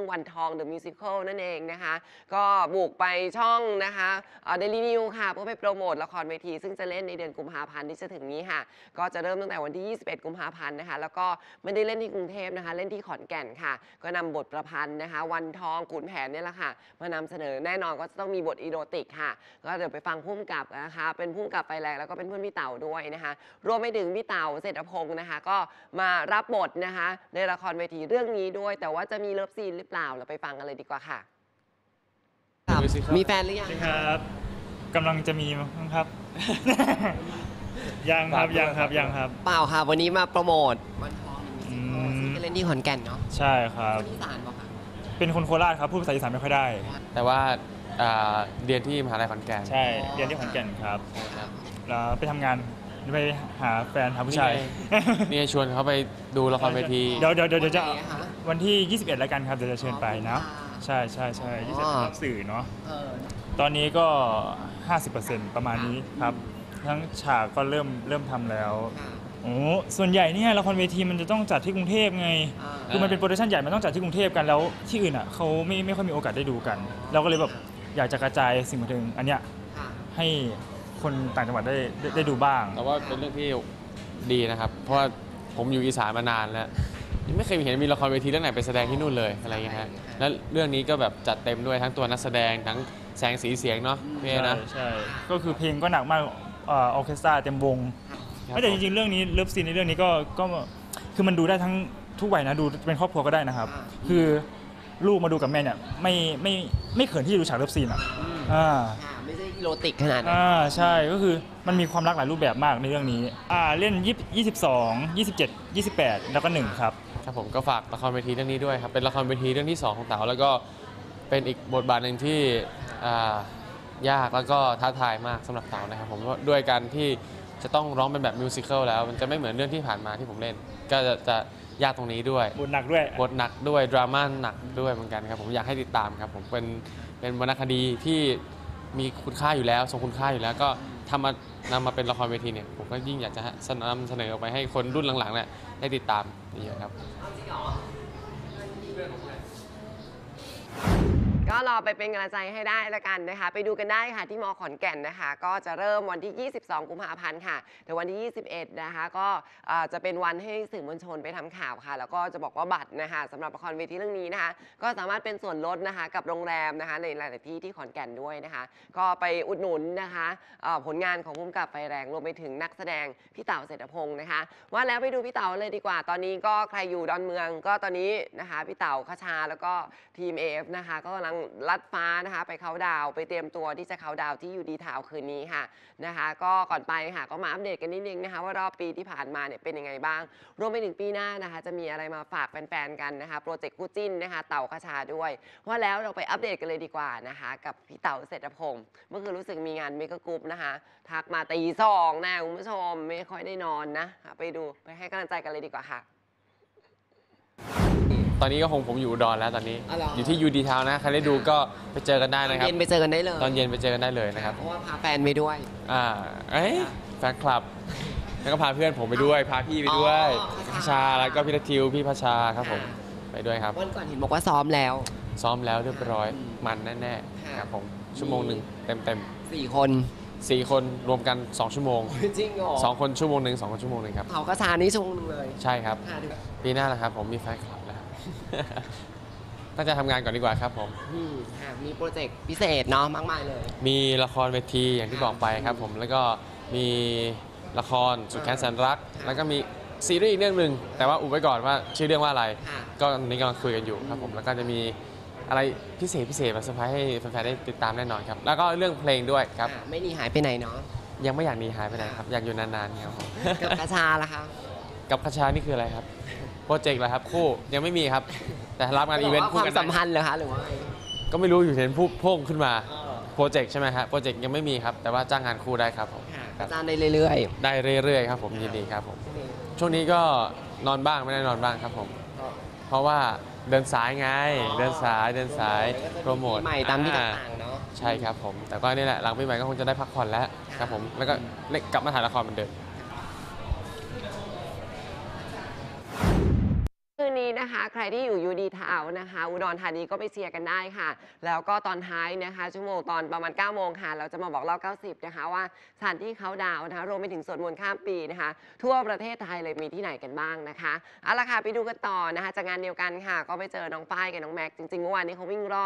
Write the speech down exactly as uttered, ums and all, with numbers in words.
วันทองเดอะมิวสิคลนั่นเองนะคะก็บุกไปช่องนะคะเดลินิวค่ะเพื่อไปโปรโมทละครเวทีซึ่งจะเล่นในเดือนกุมภาพันธ์ที่จะถึงนี้ค่ะก็จะเริ่มตั้งแต่วันที่ยี่สิบเอ็ดกุมภาพันธ์นะคะแล้วก็ไม่ได้เล่นที่กรุงเทพนะคะเล่นที่ขอนแก่นค่ะก็นำบทประพันธ์นะคะวันทองขุนแผนเนี่ยแหละค่ะมานำเสนอแน่นอนก็จะต้องมีบทอีโรติกค่ะก็เดี๋ยวไปฟังพุ่มกับนะคะเป็นพุ่มกับไฟแรงแล้วก็เป็นเพื่อนพี่เต๋าด้วยนะคะรวมไปถึงพี่เต๋าเศรษฐพงศ์นะคะก็มารับบทนะคะในละครเวทีเรื่องนี้ด้วยแต่ว่าจะมีเลิฟซีนหรือเปล่าเราไปฟังกันเลยดีกว่าค่ะมีแฟนหรือยังครับกำลังจะมีมั้งครับ ยังครับยังครับยังครับเปล่าค่ะวันนี้มาโปรโมทวันทองซึ่งจะเล่นที่ขอนแก่นเนาะใช่ครับคนอีสานป่ะคะเป็นคนโคราชครับพูดภาษาอีสานไม่ค่อยได้แต่ว่าเรียนที่มหาลัยขอนแก่นใช่เรียนที่ขอนแก่นครับแล้วไปทำงานไปหาแฟนหาผู้ชายนี่ชวนเขาไปดูละครเวทีเดี๋ยวเดี๋ยวเดี๋ยวจะวันที่ยี่สิบเอ็ดแล้วกันครับเดี๋ยวจะเชิญไปนะใช่ใช่ใช่ยี่สิบเอ็ดสื่อเนาะตอนนี้ก็ ห้าสิบเปอร์เซ็นต์ ประมาณนี้ครับทั้งฉากก็เริ่มเริ่มทำแล้วโอ้ส่วนใหญ่เนี่ยละครเวทีมันจะต้องจัดที่กรุงเทพไงคือมันเป็นโปรดักชั่นใหญ่มันต้องจัดที่กรุงเทพกันแล้วที่อื่นอ่ะเขาไม่ไม่ค่อยมีโอกาสได้ดูกันเราก็เลยแบบอยากจะกระจายสิ่งบันเทิงอันเนี้ยให้คนต่างจังหวัดได้ได้ดูบ้างแต่ว่าเป็นเรื่องที่ดีนะครับเพราะว่าผมอยู่อีสานมานานแล้วยังไม่เคยเห็นมีละครเวทีเรื่องไหนไปแสดงที่นู่นเลยอะไรอย่างเงี้ยฮะแล้วเรื่องนี้ก็แบบจัดเต็มด้วยทั้งตัวนักแสดงทั้งแสงสีเสียงเนาะพี่นะใช่ก็คือเพลงก็หนักมากออเคสตราเต็มวงแต่จริงๆเรื่องนี้เลิฟซีนในเรื่องนี้ก็ก็คือมันดูได้ทั้งทุกวัยนะดูเป็นครอบครัวก็ได้นะครับคือลูกมาดูกับแม่เนี่ยไม่ไม่ไม่เขินที่จะดูฉากเลิฟซีนอ่ะอ่าไม่ใช่อีโรติกขนาดนั้นอ่าใช่ก็คือมันมีความรักหลายรูปแบบมากในเรื่องนี้อ่าเล่นยี่สิบสองยี่สิบเจ็ดยี่สิบแปดแล้วก็หนึ่งครับครับผมก็ฝากละครเวทีเรื่องนี้ด้วยครับเป็นละครเวทีเรื่องที่สองของเต๋าแล้วก็เป็นอีกบทบาทหนึ่งที่ยากแล้วก็ท้าทายมากสำหรับเต๋านะครับผมด้วยการที่จะต้องร้องเป็นแบบมิวสิควลแล้วมันจะไม่เหมือนเรื่องที่ผ่านมาที่ผมเล่นก็จะจะยากตรงนี้ด้วยบทหนักด้วยบทหนักด้วยดราม่าหนักด้วยเหมือนกันครับผมอยากให้ติดตามครับผมเป็นเป็นวรรณคดีที่มีคุณค่าอยู่แล้วทรงคุณค่าอยู่แล้วก็ทำมานำมาเป็นละครเวทีเนี่ยผมก็ยิ่งอยากจะนำเสนอออกไปให้คนรุ่นหลังๆเนี่ยได้ติดตามเยอะครับก็รอไปเป็นกำลังใจให้ได้ละกันนะคะไปดูกันได้ค่ะที่มอขอนแก่นนะคะก็จะเริ่มวันที่ยี่สิบสองกุมภาพันธ์ค่ะแต่วันที่ยี่สิบเอ็ดนะคะก็จะเป็นวันให้สื่อมวลชนไปทำข่าวค่ะแล้วก็จะบอกว่าบัตรนะคะสำหรับละครเวทีเรื่องนี้นะคะก็สามารถเป็นส่วนลดนะคะกับโรงแรมนะคะในหลายๆที่ที่ขอนแก่นด้วยนะคะก็ไปอุดหนุนนะคะผลงานของพุ่มกับไฟแรงรวมไปถึงนักแสดงพี่เต๋าเศรษฐพงศ์นะคะว่าแล้วไปดูพี่เต๋าเลยดีกว่าตอนนี้ก็ใครอยู่ดอนเมืองก็ตอนนี้นะคะพี่เต๋าคชาแล้วก็ทีม เอ เอฟ นะคะก็กำลังลัดฟ้านะคะไปเขาดาวไปเตรียมตัวที่จะเขาดาวที่ยูดีทาวคืนนี้ค่ะนะคะก็ก่อนไปค่ะก็มาอัปเดตกันนิดนึงนะคะว่ารอบปีที่ผ่านมาเนี่ยเป็นยังไงบ้างรวมไปถึงปีหน้านะคะจะมีอะไรมาฝากแฟนๆกันนะคะโปรเจกต์คู่จิ้นนะคะเต่าคชาด้วยว่าแล้วเราไปอัปเดตกันเลยดีกว่านะคะกับพี่เต๋าเศรษฐพงศ์เมื่อคืนรู้สึกมีงานเมกะกรุ๊ปนะคะทักมาตีสองนะคุณผู้ชมไม่ค่อยได้นอนนะไปดูไปให้กำลังใจกันเลยดีกว่าค่ะตอนนี้ก็คงผมอยู่อุดรแล้วตอนนี้อยู่ที่ยูดีทาวนะใครได้ดูก็ไปเจอกันได้นะครับตอนเย็นไปเจอกันได้เลยตอนเย็นไปเจอกันได้เลยนะครับเพราะว่าพาแฟนไปด้วยอ่าเอ้ยแฟนคลับแล้วก็พาเพื่อนผมไปด้วยพาพี่ไปด้วยพัชชาแล้วก็พี่นัททิวพี่พัชชาครับผมไปด้วยครับวันก่อนเห็นบอกว่าซ้อมแล้วซ้อมแล้วเรียบร้อยมันแน่ๆครับผมชั่วโมงหนึ่งเต็มๆสี่คนสี่คนรวมกันสองชั่วโมงจริงเหรอสองคนชั่วโมงหนึ่งสองคนชั่วโมงหนึ่งครับเขาก็ซานี่ชั่วโมงนึงเลยใช่ครับปีหน้าแหละครับผมมีแฟนคลับแล้วน่าจะทำงานก่อนดีกว่าครับผมมีโปรเจกต์พิเศษเนาะมากมายเลยมีละครเวทีอย่างที่บอกไปครับผมแล้วก็มีละครสุดแค้นแสนรักแล้วก็มีซีรีส์อีกเรื่องหนึ่งแต่ว่าอุบไว้ก่อนว่าชื่อเรื่องว่าอะไรก็ตอนนี้กำลังคุยกันอยู่ครับผมแล้วก็จะมีอะไรพิเศษพิเศษมาเซอร์ไพรส์ให้แฟนๆได้ติดตามแน่นอนครับแล้วก็เรื่องเพลงด้วยครับไม่หนีหายไปไหนเนาะยังไม่อยากหนีหายไปไหนครับอยากอยู่นานๆครับผมกับกระชาล่ะคะกับกระชานี่คืออะไรครับโปรเจกต์เหรอครับคู่ยังไม่มีครับแต่รับงานอีเวนต์คู่กันความสัมพันธ์เหรอคะหรือว่าก็ไม่รู้อยู่เห็นพุ่งพุ่งขึ้นมาโปรเจกต์ใช่ไหมครับโปรเจกต์ยังไม่มีครับแต่ว่าจ้างงานคู่ได้ครับผมจ้างได้เรื่อยๆได้เรื่อยๆครับผมยินดีครับผมช่วงนี้ก็นอนบ้างไม่ได้นอนบ้างครับผมเพราะว่าเดินสายไงเดินสายเดินสายโปรโมทใหม่ตามที่ต่างๆเนาะใช่ครับผมแต่ก็นี่แหละหลังปีใหม่ก็คงจะได้พักผ่อนแล้วครับผมแล้วก็กลับมาถ่ายละครเหมือนเดิมคืนนี้นะคะ ใครที่อยู่ยูดีทาวน์นะคะอุดรธานีก็ไปเชียร์กันได้ค่ะ แล้วก็ตอนท้ายนะคะชั่วโมงตอนประมาณเก้าโมงค่ะเราจะมาบอกเล่าเก้าสิบนะคะว่าสถานที่เขาดาวน์นะคะรวมไปถึงสวดมนต์ข้ามปีนะคะ ทั่วประเทศไทยเลยมีที่ไหนกันบ้างนะคะเอาละค่ะไปดูกันต่อนะคะจากงานเดียวกันค่ะ ก็ไปเจอน้องป้ายกับน้องแม็กซ์จริงๆเมื่อวานนี้เขาวิ่งรอบ